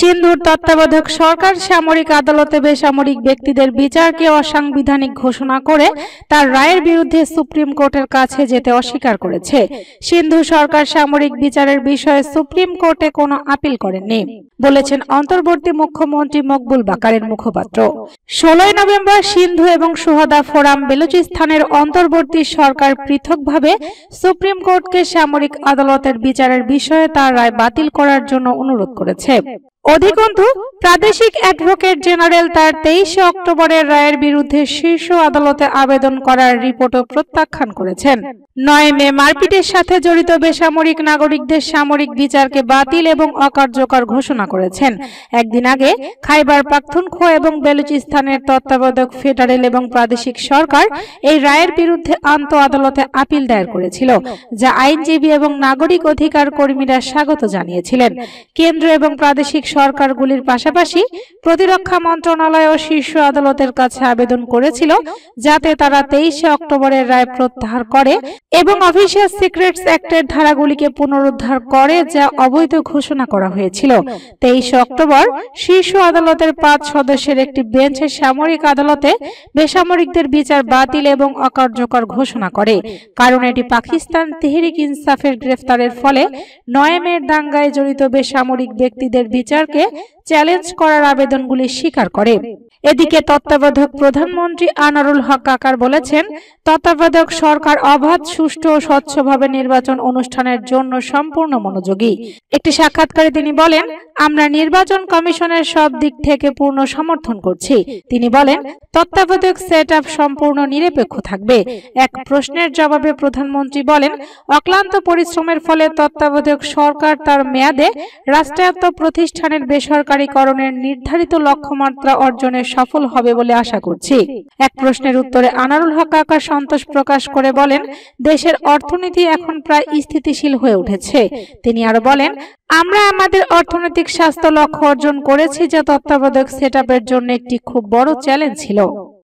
সিন্ধুর তত্ত্বাবধায়ক সরকার সামরিক আদালতে বেসামরিক ব্যক্তিদের বিচারকে অসাংবিধানিক ঘোষণা করে তার রায়ের বিরুদ্ধে সুপ্রিম কোর্টের কাছে যেতে অস্বীকার করেছে। সিন্ধু সরকার সামরিক বিচারের বিষয়ে সুপ্রিম কোর্টে কোনো আপিল করেননি বলেছেন অন্তর্বর্তী মুখ্যমন্ত্রী মকবুল বাকারের মুখপাত্র। 16 নভেম্বর সিন্ধু এবং সুহাদা ফোরাম বেলুচিস্তানের অন্তর্বর্তী সরকার পৃথকভাবে সুপ্রিম কোর্টকে সামরিক আদালতের বিচারের বিষয়ে তার রায় বাতিল করার জন্য অনুরোধ করেছে। অধিকন্তু প্রাদেশিক অ্যাডভোকেট জেনারেল তার 23 অক্টোবরের রায়ের বিরুদ্ধে শীর্ষ আদালতে আবেদন করার রিপোর্টও প্রত্যাখ্যান করেছেন। 9 মে মারপিটের সাথে জড়িত বেসামরিক নাগরিকদের সামরিক বিচারকে বাতিল এবং অকার্যকর ঘোষণা করেছেন। একদিন আগে খাইবার পাখতুনখোয়া এবং বেলুচিস্তানের তত্ত্বাবধায়ক ফেডারেল এবং প্রাদেশিক সরকার এই রায়ের বিরুদ্ধে আন্তঃ আদালতে আপিল দায়ের করেছিল, যা আইনজীবী এবং নাগরিক অধিকার কর্মীরা স্বাগত জানিয়েছিলেন। কেন্দ্র এবং প্রাদেশিক সরকারগুলির পাশাপাশি প্রতিরক্ষা মন্ত্রণালয় ও শীর্ষ আদালতের কাছে আবেদন করেছিল যাতে তারা 23 অক্টোবরের রায় প্রত্যাহার করে এবং অফিসিয়াল সিক্রেটস অ্যাক্টের ধারাগুলিকে পুনরুদ্ধার করে যা অবৈধ ঘোষণা করা হয়েছিল। 23 অক্টোবর শীর্ষ আদালতের 5 সদস্যের একটি বেঞ্চ সামরিক আদালতে বেসামরিকদের বিচার বাতিল এবং অকার্যকর ঘোষণা করে, কারণ এটি পাকিস্তান তেহরিক ইনসাফের গ্রেফতারের ফলে 9 মে দাঙ্গায় জড়িত বেসামরিক ব্যক্তিদের বিচারকে চ্যালেঞ্জ করার আবেদনগুলি স্বীকার করে। এদিকে তত্ত্বাবধায়ক প্রধানমন্ত্রী আনারুল হক কাকার বলেছেন, তত্ত্বাবধায়ক সরকার অবাধ, সুষ্ঠু ও স্বচ্ছভাবে নির্বাচন অনুষ্ঠানের জন্য সম্পূর্ণ মনোযোগী। একটি সাক্ষাৎকারে তিনি বলেন, আমরা নির্বাচন কমিশনের সব দিক থেকে পূর্ণ সমর্থন করছি। তিনি বলেন, তত্ত্বাবধায়ক সেটআপ সম্পূর্ণ নিরপেক্ষ থাকবে। এক প্রশ্নের জবাবে প্রধানমন্ত্রী বলেন, অক্লান্ত পরিশ্রমের ফলে তত্ত্বাবধায়ক সরকার তার মেয়াদে রাষ্ট্রায়ত্ত প্রতিষ্ঠানের বেসরকারীকরণের নির্ধারিত লক্ষ্যমাত্রা অর্জনে সফল হবে বলে আশা করছি। এক প্রশ্নের উত্তরে আনারুল হক কাকা সন্তোষ প্রকাশ করে বলেন, দেশের অর্থনীতি এখন প্রায় স্থিতিশীল হয়ে উঠেছে। তিনি আরো বলেন, আমরা আমাদের অর্থনৈতিক স্বাস্থ্য লক্ষ্য অর্জন করেছি, যা তত্ত্বাবধায়ক সেটআপের জন্য একটি খুব বড় চ্যালেঞ্জ ছিল।